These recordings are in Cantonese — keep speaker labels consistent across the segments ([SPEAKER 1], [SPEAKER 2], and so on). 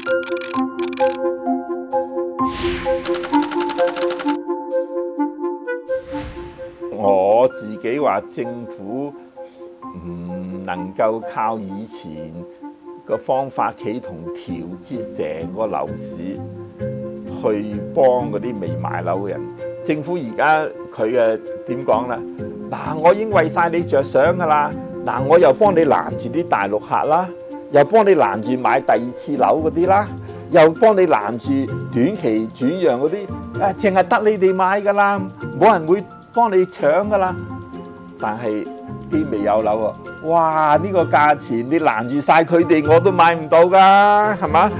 [SPEAKER 1] 我自己話政府唔能夠靠以前個方法企同調節成個樓市去幫嗰啲未買樓嘅人。政府而家佢嘅點講啦？嗱，我已經為晒你着想㗎啦。嗱，我又幫你攔住啲大陸客啦，又幫你攔住買第二次樓嗰啲啦，又幫你攔住短期轉讓嗰啲，淨係得你哋買㗎啦，冇人會幫你搶㗎啦。但係啲未有樓喎，哇！呢個價錢你攔住晒佢哋，我都買唔到㗎，係嘛？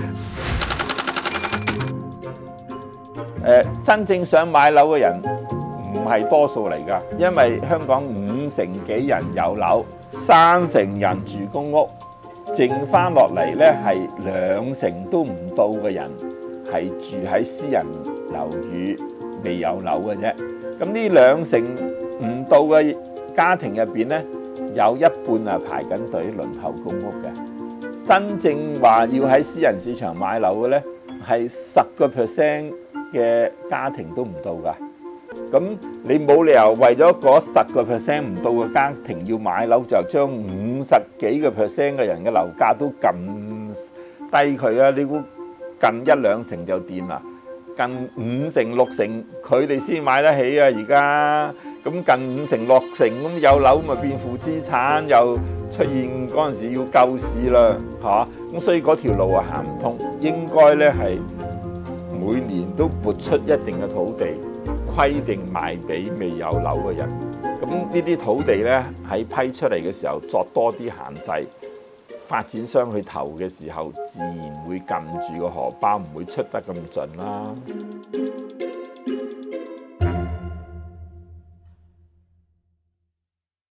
[SPEAKER 1] 真正想買樓嘅人唔係多數嚟㗎，因為香港5成幾人有樓，3成人住公屋，剩翻落嚟呢係2成都唔到嘅人係住喺私人樓宇未有樓嘅啫。咁呢2成唔到嘅家庭入邊呢，有一半排緊隊輪候公屋嘅。真正話要喺私人市場買樓嘅呢，係10% 嘅家庭都唔到㗎。咁你冇理由為咗嗰10% 唔到嘅家庭要買樓，就將50幾個% 嘅人嘅樓價都撳低佢啊！你估近1-2成就掂啦？近5成6成佢哋先買得起啊！而家咁近5成6成咁有樓咪變負資產，又出現嗰陣時要救市啦，嚇！咁所以嗰條路啊行唔通，應該咧係每年都撥出一定嘅土地，規定賣俾未有樓嘅人。咁呢啲土地咧喺批出嚟嘅時候作多啲限制，發展商去投嘅時候自然會撳住個荷包，唔會出得咁盡啦。